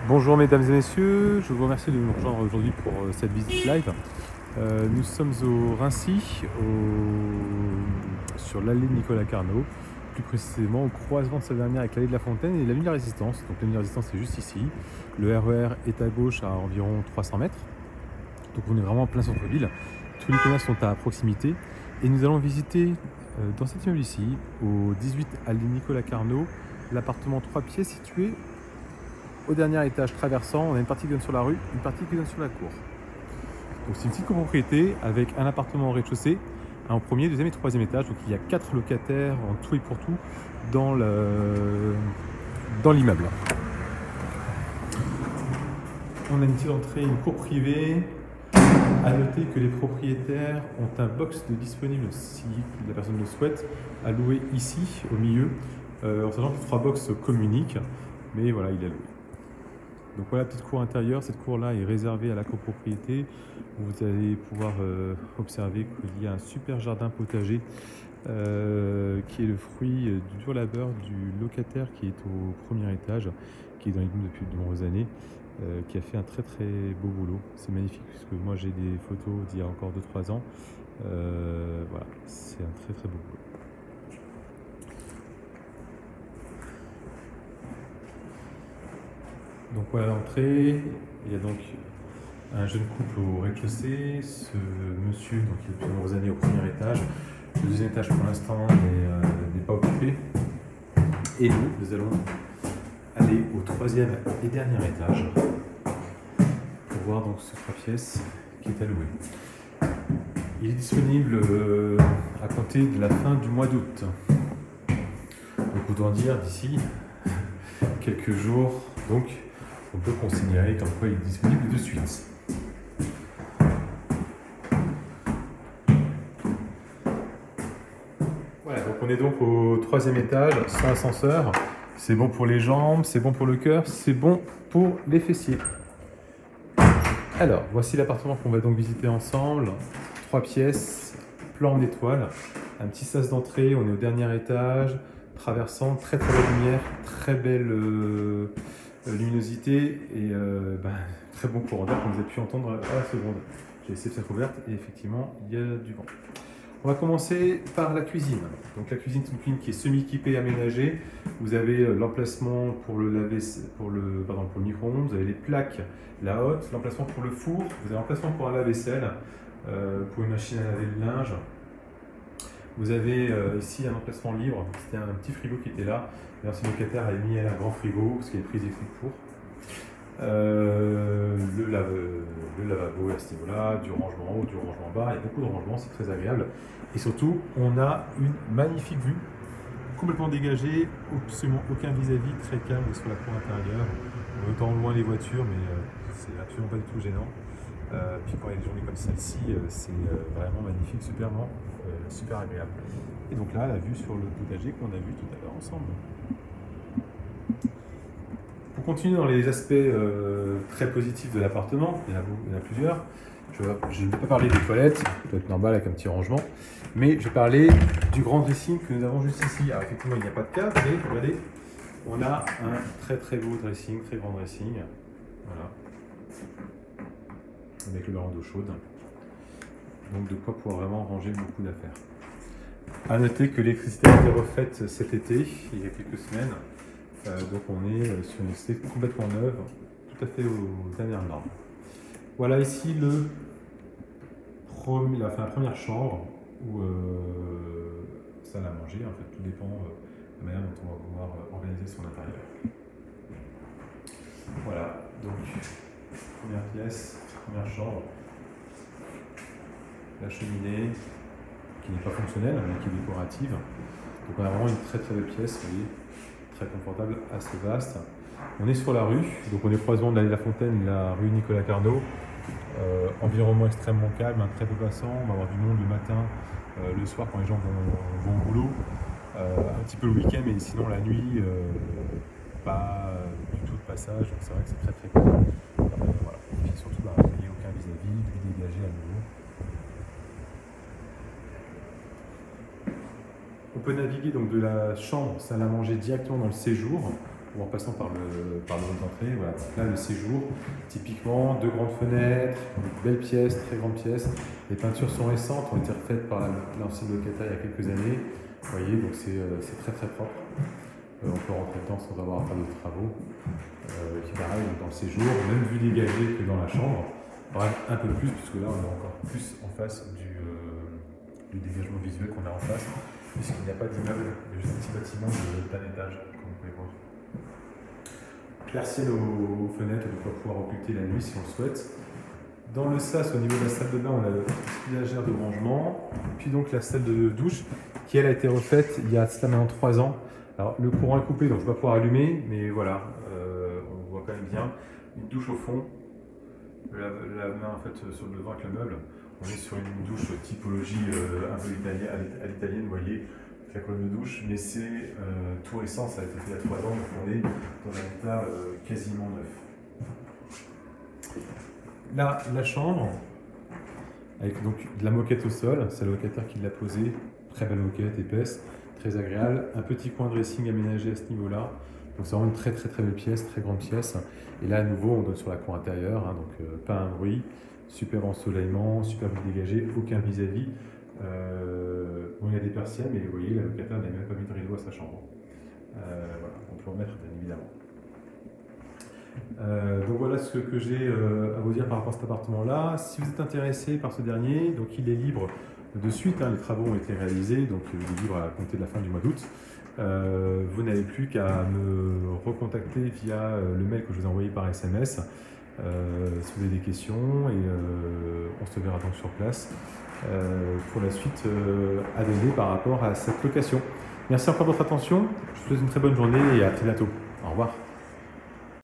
Bonjour mesdames et messieurs, je vous remercie de nous rejoindre aujourd'hui pour cette visite live. Nous sommes au Raincy, sur l'allée Nicolas Carnot, plus précisément au croisement de cette dernière avec l'allée de la Fontaine et l'avenue de la Résistance. Donc l'avenue de la Résistance est juste ici, le RER est à gauche à environ 300 mètres, donc on est vraiment en plein centre-ville. Tous les commerces sont à proximité et nous allons visiter dans cet immeuble ici, au 18 allée Nicolas Carnot, l'appartement 3 pièces situé au dernier étage traversant. On a une partie qui donne sur la rue, une partie qui donne sur la cour. Donc c'est une petite copropriété avec un appartement au rez-de-chaussée, un au premier, deuxième et troisième étage. Donc il y a 4 locataires en tout et pour tout dans l'immeuble. On a une petite entrée, une cour privée. À noter que les propriétaires ont un box de disponible si la personne le souhaite, à louer ici au milieu, en sachant que les 3 box communiquent, mais voilà, il est loué. Donc voilà, petite cour intérieure. Cette cour-là est réservée à la copropriété. Vous allez pouvoir observer qu'il y a un super jardin potager qui est le fruit du dur labeur du locataire qui est au premier étage, qui est dans l'immeuble depuis de nombreuses années, qui a fait un très très beau boulot. C'est magnifique puisque moi j'ai des photos d'il y a encore 2-3 ans. Voilà, c'est un très très beau boulot. Donc voilà l'entrée, il y a donc un jeune couple au rez-de-chaussée, ce monsieur donc, qui est depuis de nombreuses années au premier étage, le deuxième étage pour l'instant n'est pas occupé, et nous allons aller au troisième et dernier étage pour voir donc ce 3 pièces qui est alloué. Il est disponible à compter de la fin du mois d'août, donc autant dire d'ici quelques jours, donc on peut considérer comme quoi il est disponible de suite. Voilà, donc on est donc au 3e étage, sans ascenseur. C'est bon pour les jambes, c'est bon pour le cœur, c'est bon pour les fessiers. Alors, voici l'appartement qu'on va donc visiter ensemble. 3 pièces, plan en étoile, un petit sas d'entrée, on est au dernier étage, traversant, très très belle lumière, très belle luminosité et très bon courant d'air comme vous avez pu entendre à la seconde. J'ai laissé cette ouverte et effectivement il y a du vent. On va commencer par la cuisine. Donc la cuisine qui est semi-équipée, aménagée. Vous avez l'emplacement pour le micro-ondes, vous avez les plaques, la hotte, l'emplacement pour le four, vous avez l'emplacement pour un lave-vaisselle, pour une machine à laver le linge. Vous avez ici un emplacement libre, c'était un petit frigo qui était là. L'ancien locataire a mis un grand frigo, parce qu'il y a une prise électrique pour. Le lavabo à ce niveau-là, du rangement en haut, du rangement en bas, il y a beaucoup de rangements, c'est très agréable. Et surtout, on a une magnifique vue, complètement dégagée, absolument aucun vis-à-vis, très calme sur la cour intérieure. On entend loin les voitures, mais c'est absolument pas du tout gênant. Puis quand il y a des journées comme celle-ci, c'est vraiment magnifique, super agréable. Et donc là, la vue sur le potager qu'on a vu tout à l'heure ensemble. Pour continuer dans les aspects très positifs de l'appartement, il y en a plusieurs. Je ne vais pas parler des toilettes, ça doit être normal avec un petit rangement, mais je vais parler du grand dressing que nous avons juste ici. Alors effectivement, il n'y a pas de cave, mais regardez, on a un très très beau dressing, très grand dressing. Voilà. Avec le baron d'eau chaude. Donc de quoi pouvoir vraiment ranger beaucoup d'affaires. A noter que l'électricité a été refaite cet été, il y a quelques semaines. Donc on est sur une électricité complètement neuve, tout à fait aux dernières normes. Voilà ici la première chambre où salle à manger, en fait tout dépend de la manière dont on va pouvoir organiser son intérieur. Voilà, donc première pièce, première chambre, la cheminée qui n'est pas fonctionnelle mais qui est décorative. Donc on a vraiment une très très belle pièce, vous voyez, très confortable, assez vaste. On est sur la rue, donc on est croisement de l'allée de la Fontaine, la rue Nicolas Carnot. Environnement extrêmement calme, très peu passant, on va avoir du monde le matin, le soir quand les gens vont au boulot, un petit peu le week-end, mais sinon la nuit, pas du tout de passage, donc c'est vrai que c'est très très cool. Voilà. Et puis surtout, il n'y a aucun vis-à-vis, vue dégagée à nouveau. On peut naviguer donc de la chambre salle à manger directement dans le séjour. ou en passant par le hall d'entrée. Voilà. Là, le séjour, typiquement, 2 grandes fenêtres, une belle pièce, très grande pièce. Les peintures sont récentes, ont été refaites par l'ancien locataire il y a quelques années. Vous voyez, donc c'est très très propre. On peut rentrer dedans sans avoir à faire de travaux. Qui pareil, dans le séjour, même vue dégagée que dans la chambre. Bref, un peu plus, puisque là on est encore plus en face du dégagement visuel qu'on a en face, puisqu'il n'y a pas d'immeuble, il y a juste un petit bâtiment d'un étage, comme vous pouvez voir. Clair ciel aux fenêtres, de quoi pouvoir occulter la nuit si on le souhaite. Dans le sas, au niveau de la salle de bain, on a le petit lingère de rangement, puis donc la salle de douche, qui elle a été refaite il y a cela maintenant 3 ans. Alors le courant est coupé, donc je ne vais pas pouvoir allumer, mais voilà, on voit quand même bien. Une douche au fond, la main en fait sur le devant avec le meuble. On est sur une douche typologie un peu à l'italienne, vous voyez, avec la colonne de douche, mais c'est tout récent, ça a été fait il y a 3 ans, donc on est dans un état quasiment neuf. Là, la chambre, avec donc de la moquette au sol, c'est le locataire qui l'a posée, très belle moquette, épaisse, très agréable, un petit coin de dressing aménagé à ce niveau-là. Donc c'est vraiment une très très belle pièce, très grande pièce. Et là à nouveau on donne sur la cour intérieure, hein, donc pas un bruit, super ensoleillement, super vue dégagée, aucun vis-à-vis. Bon, il y a des persiennes, mais vous voyez, la locataire n'a même pas mis de rideau à sa chambre. Voilà, on peut en mettre bien évidemment. Donc voilà ce que j'ai à vous dire par rapport à cet appartement-là. Si vous êtes intéressé par ce dernier, donc il est libre de suite, hein, les travaux ont été réalisés, donc il est libre à compter de la fin du mois d'août. Vous n'avez plus qu'à me recontacter via le mail que je vous ai envoyé par SMS si vous avez des questions et on se verra donc sur place pour la suite à donner par rapport à cette location. Merci encore de votre attention, je vous souhaite une très bonne journée et à très bientôt. Au revoir.